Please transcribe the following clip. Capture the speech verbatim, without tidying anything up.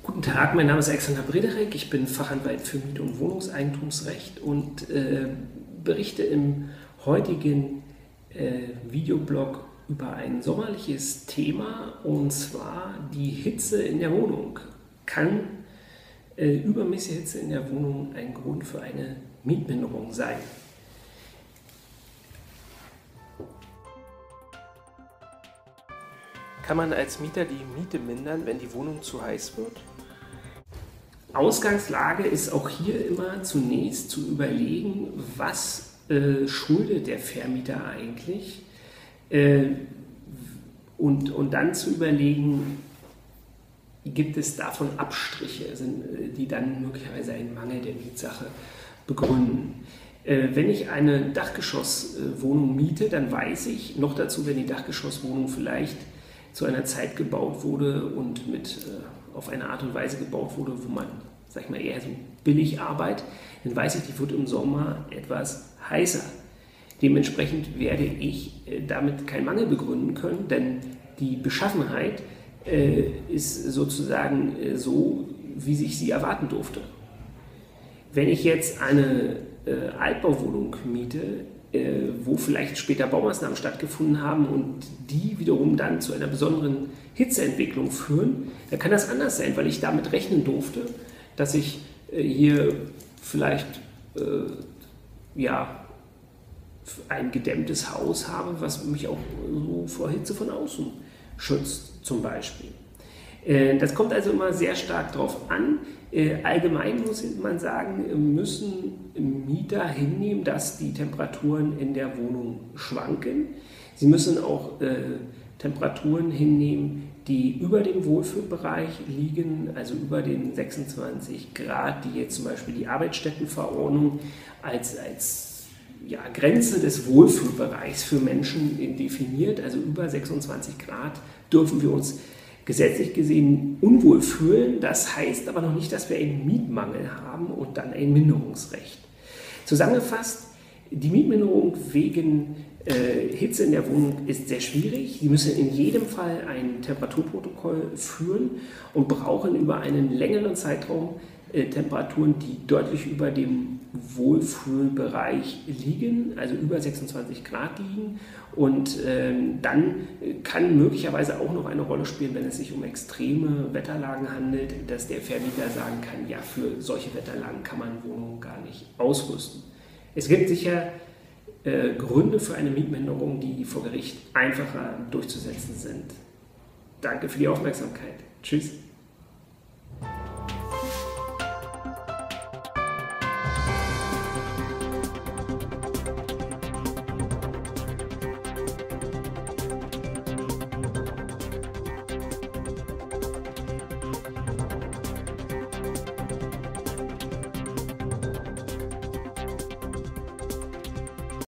Guten Tag, mein Name ist Alexander Brederek, ich bin Fachanwalt für Miet- und Wohnungseigentumsrecht und äh, berichte im heutigen äh, Videoblog über ein sommerliches Thema, und zwar die Hitze in der Wohnung. Kann äh, übermäßige Hitze in der Wohnung ein Grund für eine Mietminderung sein? Kann man als Mieter die Miete mindern, wenn die Wohnung zu heiß wird? Ausgangslage ist auch hier immer zunächst zu überlegen, was äh, schuldet der Vermieter eigentlich, äh, und, und dann zu überlegen, gibt es davon Abstriche, sind, die dann möglicherweise einen Mangel der Mietsache begründen. Äh, wenn ich eine Dachgeschosswohnung miete, dann weiß ich, noch dazu, wenn die Dachgeschosswohnung vielleicht zu einer Zeit gebaut wurde und mit, äh, auf eine Art und Weise gebaut wurde, wo man, sag ich mal, eher so billig arbeitet, dann weiß ich, die wird im Sommer etwas heißer. Dementsprechend werde ich äh, damit keinen Mangel begründen können, denn die Beschaffenheit äh, ist sozusagen äh, so, wie sich sie erwarten durfte. Wenn ich jetzt eine äh, Altbauwohnung miete, wo vielleicht später Baumaßnahmen stattgefunden haben und die wiederum dann zu einer besonderen Hitzeentwicklung führen, dann kann das anders sein, weil ich damit rechnen durfte, dass ich hier vielleicht äh, ja, ein gedämmtes Haus habe, was mich auch so vor Hitze von außen schützt, zum Beispiel. Das kommt also immer sehr stark darauf an. Allgemein muss man sagen, müssen Mieter hinnehmen, dass die Temperaturen in der Wohnung schwanken. Sie müssen auch äh, Temperaturen hinnehmen, die über dem Wohlfühlbereich liegen, also über den sechsundzwanzig Grad, die jetzt zum Beispiel die Arbeitsstättenverordnung als, als ja, Grenze des Wohlfühlbereichs für Menschen definiert. Also über sechsundzwanzig Grad dürfen wir uns gesetzlich gesehen unwohl fühlen. Das heißt aber noch nicht, dass wir einen Mietmangel haben und dann ein Minderungsrecht. Zusammengefasst, die Mietminderung wegen äh, Hitze in der Wohnung ist sehr schwierig. Sie müssen in jedem Fall ein Temperaturprotokoll führen und brauchen über einen längeren Zeitraum äh, Temperaturen, die deutlich über dem Wohlfühlbereich liegen, also über sechsundzwanzig Grad liegen. Und ähm, dann kann möglicherweise auch noch eine Rolle spielen, wenn es sich um extreme Wetterlagen handelt, dass der Vermieter sagen kann, ja, für solche Wetterlagen kann man Wohnungen gar nicht ausrüsten. Es gibt sicher äh, Gründe für eine Mietminderung, die vor Gericht einfacher durchzusetzen sind. Danke für die Aufmerksamkeit. Tschüss.